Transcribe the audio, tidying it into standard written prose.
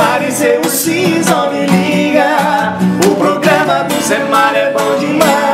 aparecer o Cis, me liga. O programa do Zé Mário é bom demais.